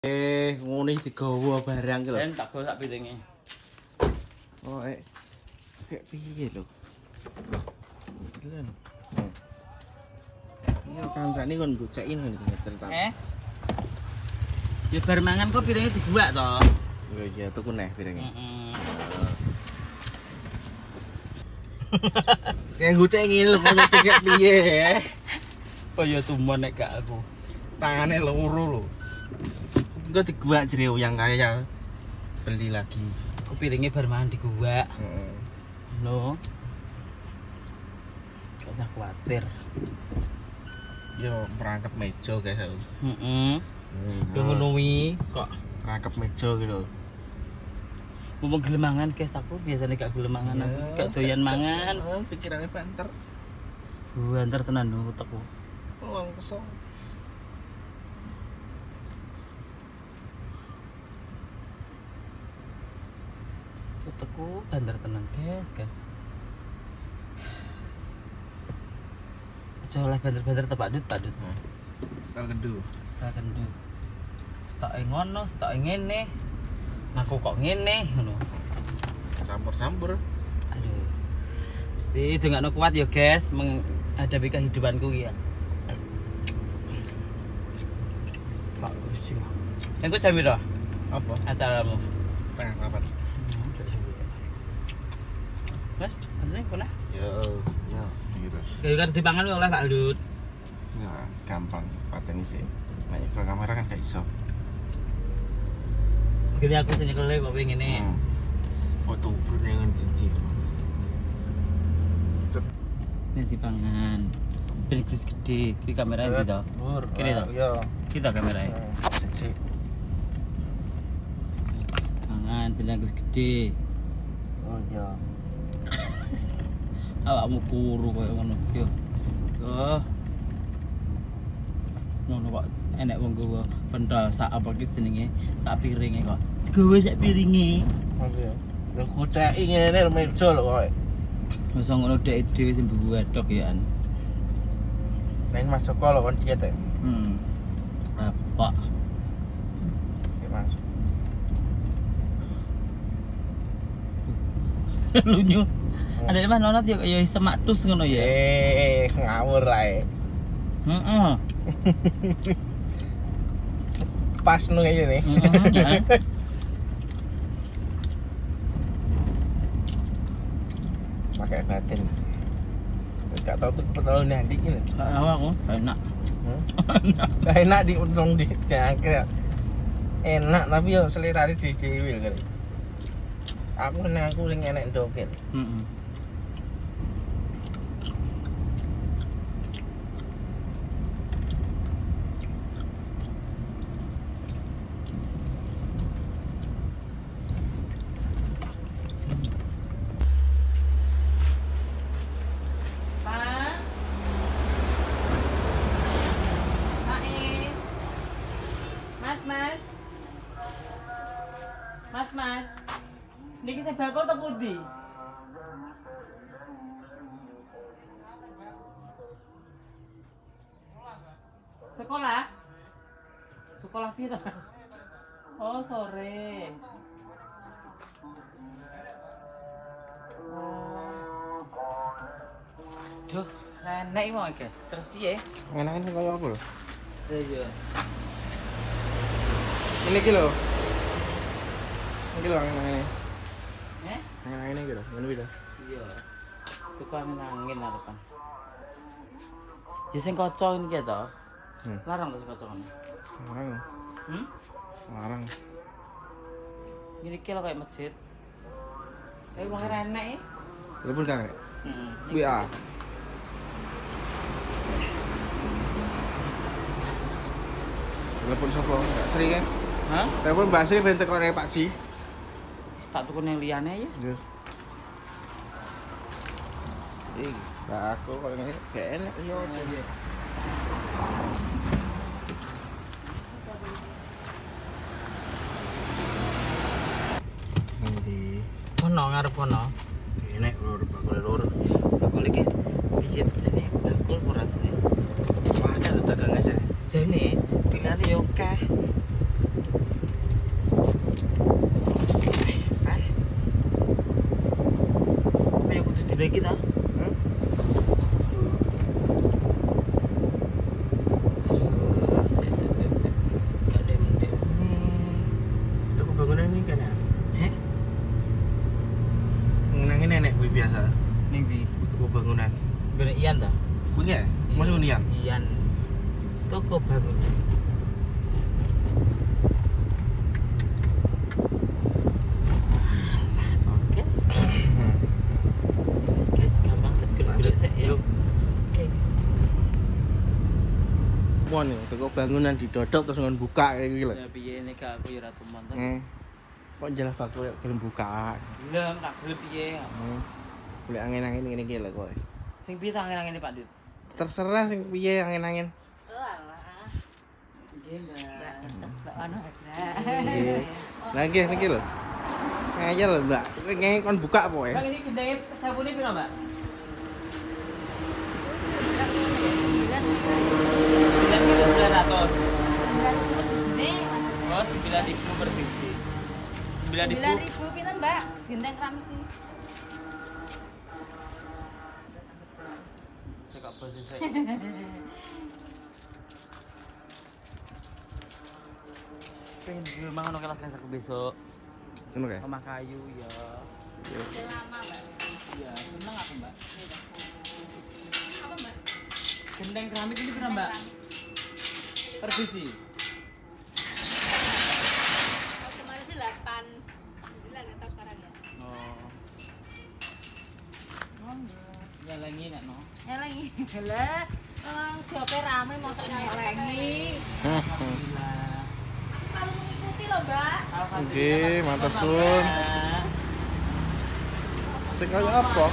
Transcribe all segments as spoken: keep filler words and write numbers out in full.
Eh, ngono iki digawa barang ki lho. Ben tak gawa sak piringe. Oh, eh. Kayak piye lho? Loh. Iya, kancane kon gocekin ngene iki cerita. Eh. Ya bar mangan kok piringe dibuak to. Iya, iya tuku neh piringe. Heeh. Kayak gocekin lho kon kayak piye ya. Oh ya tumon nek gak aku. Tangane loro lho. Enggak diguak jero yang kaya beli lagi. Kok piringe bar mangan diguak. Heeh. Loh. Gak usah khawatir. Yo merangkep meja guys aku. Heeh. Hmm. Yo ngono wi kok Merangkep meja gitu lho. ngomong gelem mangan guys aku biasanya gak gelem mangan aku. Gak doyan mangan. Oh, pikirannya banter. Banter tenan lho utekku. Langsung. Utekku banter tenan guys, guys. Aja oleh banter-banter tepak dut, Pak Dut. Setel kendu. Kita kendu. Stoke ngono, stoke ngene. Aku kok ngene ngono. Campur-campur. Aduh. Mesti dongakno kuat ya, guys, menghadapi kehidupanku ya. Pak pusing. Engko jam piro? Apa? Acaramu. Pengen kapan? Mas, anjing kena? Yo, yo, gitu. Kayak karo dipangan oleh Pak Dut. Ya, gampang pateni sih. Nah, ke kamera kan gak iso. Gini aku sing nyekele kok ngene. Hmm. Foto brune nang dindi. Cet. Ini dipangan. Ben gris gede, iki kamera ndi to? Lur. Kene to? Yo. Kita kamera. Sik. Pangan ben gris gede. Oh iya. Awakmu kuru koyo ngono. Yo. Yo. Ngono kok enek wong gowo pentol sak apa ki jenenge? Sak piringe kok. Digawe sak piringe. Oh iya. Lho koceki ngene meja lho kok. Masa ngono dhek dhewe sing buwedok ya an. Neng masuk kok lho kon diet ya. Hmm. Apa? Ya Mas. Lunyu. Ada di mana nonat ya kayak semak tus ngono ya. Eh, ngawur lah. Heeh. Pas nu aja nih. Heeh. Pakai batin. Enggak tahu tuh perlu nanti ini. Awak kok enak. Gak enak di untung di jangkrik. Enak tapi yo selera di dhewe kan. Aku nang aku sing enek ndoken. Heeh. Mas, mas, niki saya bakal atau putih? Sekolah? Sekolah pira? Oh sore. Oh. Duh, renek mau guys. Terus piye? Enak-enak kaya apa lho? Iya. Ini iki lho. Iki lho angin-angin. Eh? Angin-angin iki lho, ngono iki lho. Iya. Tuku angin angin arepan. Ya sing kaca iki to. Hmm. Larang to sing kaca ngono. Larang. Hmm? Larang. Ngene iki lho kayak masjid. Kayak wong renek e. Telepon Kang. Heeh. W A. Telepon sapa? Enggak Sri kan? Hah? Telepon Mbak Sri ben teko Pak Ji. Wis tak tuku nang liyane ya. Nggih. Ih, Mbak aku kok ngene gak enak yo. Iya. Ngendi? Ono ngarep ono. Enak lur, bakul lur. Bakul iki piye jane bakul ora jane. Wah, ada dagang aja. Jane pilihane yo akeh. Gede kita. Hmm? Aduh, se se se se. Gak dem dem. Itu kebangunan ini kan ya? Eh? Ngenangin nenek gue biasa. Ning di Toko bangunan. Gede Ian ta? Gue ya? Masuk Ian? Ian. Toko bangunan. Guys, guys, guys, gampang segel-gelek sik ya. Yuk. Oke. Mon nih, toko bangunan didodok terus ngon buka kayak gitu. Ya piye nek aku ya ra teman to. Hmm. Kok jelas aku ya belum buka. Lem tak gelem piye. Hmm. Boleh angin-angin ngene iki lho kowe. Sing piye ta angin-angin Pak Dit? Terserah sing piye angin-angin. Oh alah. Piye, Mbak? Mbak ono ada. Nggih. Lah nggih niki lho. Ngayal lho, Mbak. Kowe ngene kon buka apa ya? Bang ini gendenge sabune piro, Mbak? sembilan kilo sembilan ratus. Oh, sembilan ribu per biji. sembilan ribu. sembilan ribu pinten, Mbak? Genteng keramik iki. Cekak bos saya. Pengen di rumah ngono kelas aku besok. Ngono kae. Rumah kayu ya. Udah lama, Mbak. Iya, seneng aku, Mbak. Apa, Mbak? Gendeng keramik ini piro, Mbak? Per biji. Oh, kemarin sih delapan. Alhamdulillah enggak tahu sekarang ya. Oh, Oh, enggak. nyalangi nek no. Nyelengi. Lah, orang jope rame mosok nyelengi. Alhamdulillah. Aku selalu mengikuti loh, Mbak. Alhamdulillah. Oke, matur suwun. Sing kaya apa?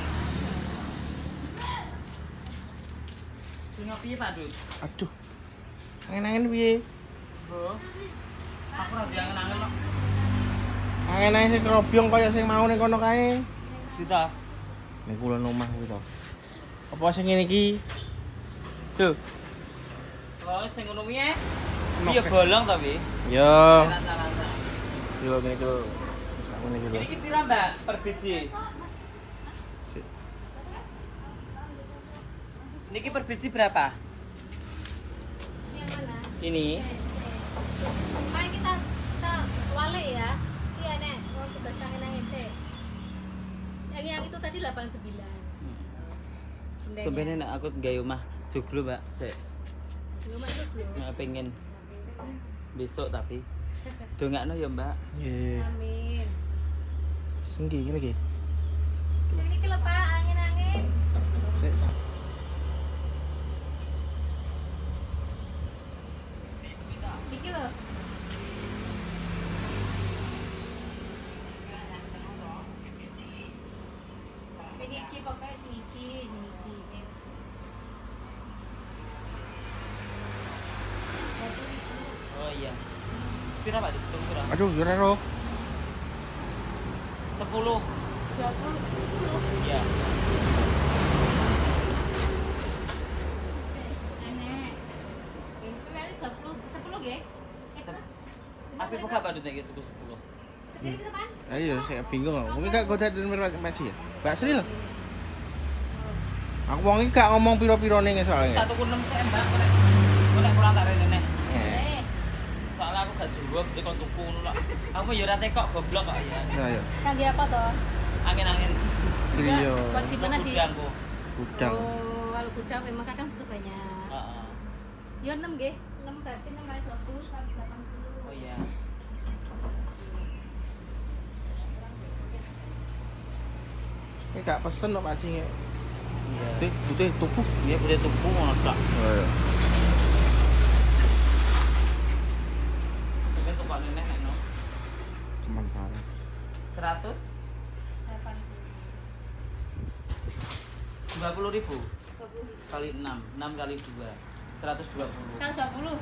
Sing piye, Pak Dut? Aduh. Angin-angin piye? Bro. Aku ora diangen-angen kok. Angin-angin sing robyong kaya sing mau ning kono kae. Dita. Ning kula omah kuwi to. Apa sing ngene iki? Tuh. Oh, sing ngono piye? Nok, Iya eh. bolong tapi. Yo. Rata-rata. Yo ngene iki lho. Sakmene iki lho. Ini piro, Mbak, per biji? Sik. Niki per biji berapa? Yang mana? Ini. Ayo kita kita wale ya. Iya, Nek. Mau ke basangin angin sih. Yang yang itu tadi delapan puluh sembilan. Gendengnya. Sebenarnya nek aku gawe omah joglo, Mbak. Sik. Di rumah itu belum. Nek pengen besok tapi dongakno ya, Mbak. Nggih. Amin. Sing iki ngene iki. Sini ke lepas angin-angin. Sik. Iki loh. Sini iki pokoknya sini iki, sini iki. Oh iya. Piro, Pak? Tunggu piro? Aduh, yo ora ro. sepuluh. dua puluh, sepuluh. Iya. Enek. Itu kali dua puluh, sepuluh nggih. Sep- Tapi buka Pak Dut iki tuku sepuluh. Jadi kita pan? Ayo, saya bingung aku. Mungkin gak goda dan mirip masih ya. Mbak Sri lah. Aku wong iki gak ngomong piro-pirone soalnya. Tak tuku enam M, Mbak. Kok nek kok nek kurang tak rene. Eh, Soalnya aku gak jumbo, jadi kon tuku ngono lho. Aku ya ora tekok goblok kok ya. Ya ya. kangge apa toh? Angin-angin Griyo. Kewajibannya di. gudangku. Gudang. Oh, kalau gudang memang kadang butuh banyak. Heeh. Ya enam nggih. enam berarti enam kali dua puluh kali delapan puluh. Oh iya. Ini gak pesen kok Pak Sing. Iya. Putih, putih tuku. Dia boleh tuku ngono tak. Oh iya. Sampeyan tuku nenek nek no. Teman parah. seratus delapan dua puluh ribu puluh. kali enam, enam kali dua, seratus dua puluh. Kan dua puluh.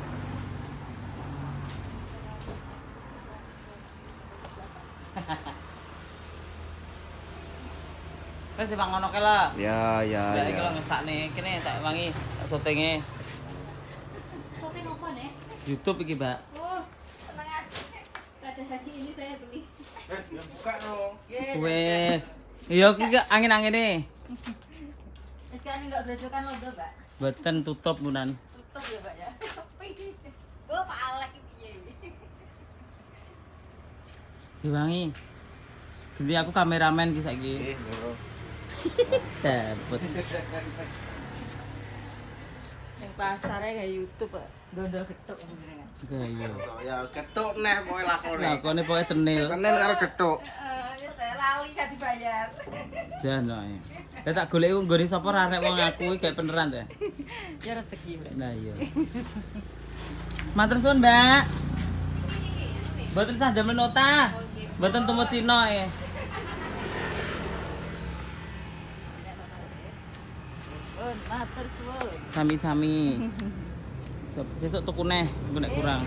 Wes bang ngono kae lah. Ya ya Ya iki lho ya. ngesakne kene tak wangi tak syutinge Sote ngopo nek? YouTube iki, Mbak. Oh, seneng aja. Pada hari ini saya beli. Eh, ya buka dong. Wes, Iya, iki angin-angin nih. Wis kan enggak grojokan londo, Mbak. Boten tutup munan. Tutup ya, Mbak ya. Sepi. Oh, Pak Alek iki piye iki? Diwangi. Ganti aku kameramen ki saiki. Eh, loro. Dapet. Ning pasare kayak YouTube, Pak. Gondol getuk jenengan. Iya. Ya ketuk neh pokoke lakone. Lakone pokoke cenil. Cenil karo getuk. Heeh, ya saya lali gak dibayar. Jan ae. Lah tak goleki nggone sapa ra arek wong aku iki kayak beneran ta. Ya rezeki, Mbak. Nah iya. Matur suwun, Mbak. Mboten sah damel nota. Mboten temu Cina ya. Oh, matur suwun. Sami-sami. Sesuk tuku neh, engko nek kurang.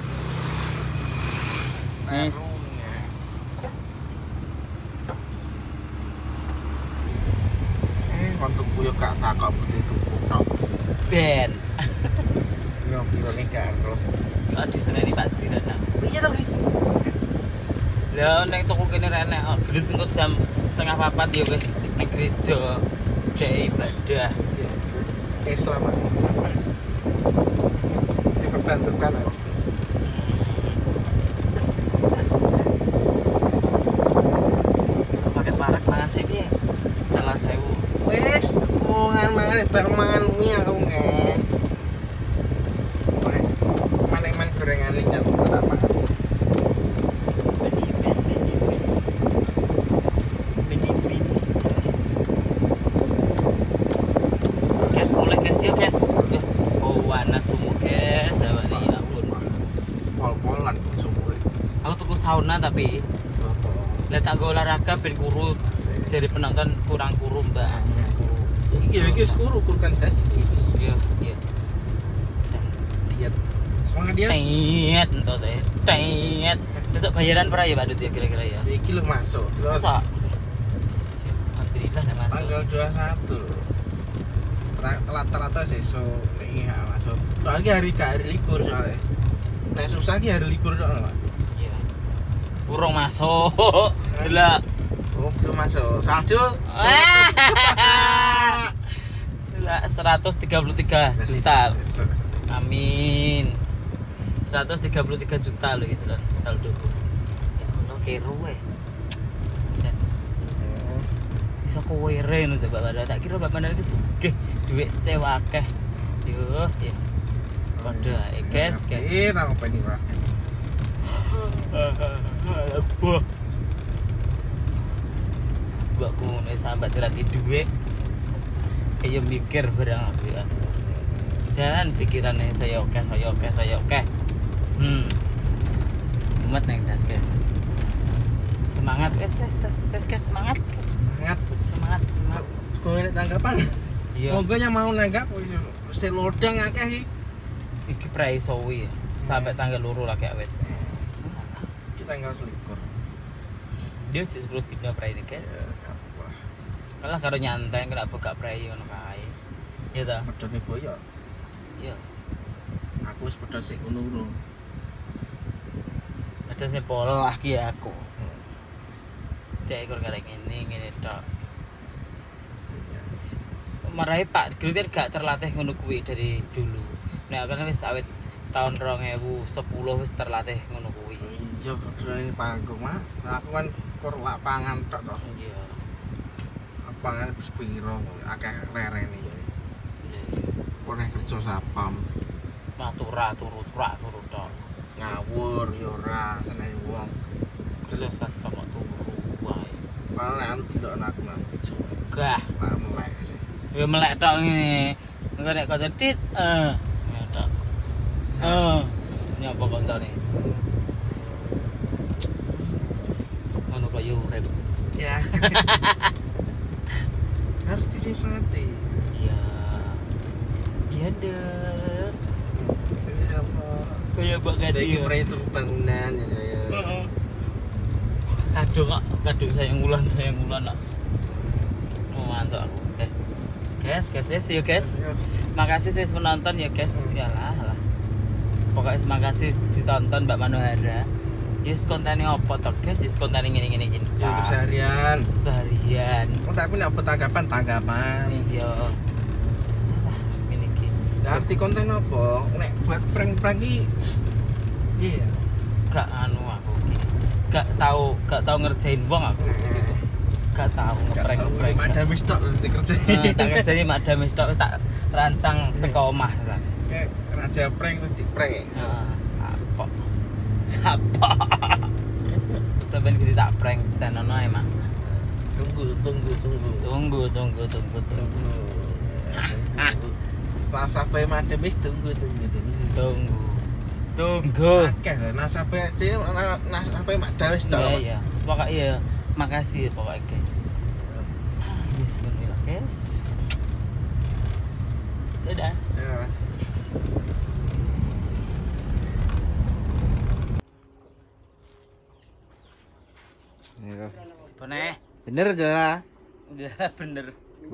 Wes. Eh, kon tuku yo gak takok putih tuku tok. Ben. Yo pirone karo. Lah diseneni Pak Jiran. Piye to ki? Lah nek tuku kene rene gedut engko jam setengah papat ya wis ning gereja dek ibadah. Eh, selamat. Diperbantukan aku. Paket parek makasih piye? Salah sewu. Wes, mangan-mangan bar mangan mie aku nggak. Maneman gorengan ini kan apa? Guys, mulai guys ya guys. Oh, warna sumu guys, awak ni ya ampun. Pol-polan sumur. Aku tuku sauna tapi lah tak go olahraga ben kuru. Jadi penonton kurang kuru, Mbak. Iya, iki wis kuru kur kan tadi. Iya, iya. Diet. Semangat dia. Tet, entuk teh. Tet. Sesuk bayaran berapa ya, Pak Dut ya kira-kira ya? Iki lho masuk. Masa? Alhamdulillah nek masuk. Tanggal dua puluh satu. Telat-telat sesuk iki gak masuk. Soalnya hari gak hari libur soalnya. Nek susah ki hari libur tok, Pak. Iya. Urung masuk. Delok. Oh, belum masuk. Saldo. seratus tiga puluh tiga juta. Amin. seratus tiga puluh tiga juta loh gitu loh saldo. Ya Allah kero we. Jan. Bisa kowe rene to Pak Pada. Tak kira Pak Pada iki sugih dhuwit te akeh. Yo, ya. Padha ae guys, guys. Eh, nang apa ini, Pak? Apa? Mbakku ngono sambat dirati dhuwit. Kayak mikir barang aku ya. Jangan pikirannya saya oke, saya oke, saya oke. Hmm. Umat neng das guys. Semangat, wes wes wes wes guys semangat, guys. Semangat. Semangat, semangat. Kok ini tanggapan? Iya. Moga mau nanggap mesti lodang akeh iki. Iki prai sowi ya. Sampai tanggal loro lagi awet. Kita tanggal selikur. Dia sepuluh dina prai ini guys. Kalah karo nyantai kena buka prai ngono kae. Iya ta? Pedone boyo. Iya. Aku wis pedho sik ngono-ngono. Ada sing polah ki aku. Cek ekor karek ngene ngene tok. Marahi Pak Guru kan gak terlatih ngono kuwi dari dulu. Nek kan wis awet tahun dua ribu sepuluh wis terlatih ngono kuwi. Iya, pedone panggung mah. Aku kan kur lapangan tok to. Iya. Lapangan wis piro akeh lerene ya. Oleh kerja sapam. Matura turu turak turu tok. Ngawur ya ora seneng wong. Kerja satpam kok turu wae. Malah nek anu dilokno aku nang Gah, tak melek sih. ya melek tok ngene. Engko nek kok dit eh tok. Eh, nyapa koncone. Ngono kok yo urip. Ya. Harus dinikmati. Iya. Iya, Dek. Ini apa? Kayak Mbak Gadi. Iki itu bangunan ya. Heeh. Kadung kok, kadung sayang wulan, sayang wulan kok. Oh, mantap aku. Eh. Guys, guys, see you guys. Makasih saya menonton ya guys. Iyalah, lah. Pokoknya terima kasih ditonton Mbak Manohara. Yes kontane apa to guys? Yes kontane ngene-ngene iki. Ya seharian. Seharian. Oh, tapi nek tanggapan tanggapan. Iya. Ah, wis ngene iki. Lah arti konten apa? Nek buat prank-prank iki iya. Gak anu aku iki. Gak tahu, gak tahu ngerjain wong aku. Gitu. Gak tahu ngeprank ngeprank. Mak Damis tok nanti kerja. Nah, tak kerjane Mak Damis tok wis tak rancang teko omah. Kayak raja prank terus di prank. Heeh. Apa? Apa? Sampeyan gitu tak prank channel ae, Mak. Tunggu, tunggu, tunggu. Tunggu, tunggu, tunggu, tunggu. Setelah sampai Mak Damis tunggu, tunggu, tunggu. Tunggu. Tunggu. Oke, nah sampai dia nah sampai Mak Damis tok. Iya, iya. Semoga iya. Makasih pokoknya guys. Yes, ngono guys. Dadah. Ya. Ya. Pone. Bener aja. Udah bener.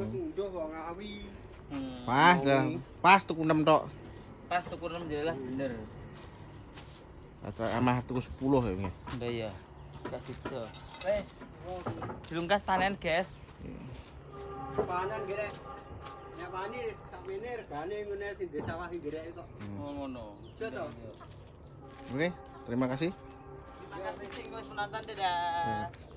Hmm. Pas dah. Pas tuku enam tok. Pas tuku enam jelas bener. Atau amah tuku sepuluh ya. Udah ya. Kasih tuh. Wes. Dilungkas panen, guys. Panen gerek. Nek pani sakmene regane ngene sing di sawah sing gerek kok. Oh ngono. Iya to. Oke, terima kasih. Terima kasih sing wis menonton, dadah.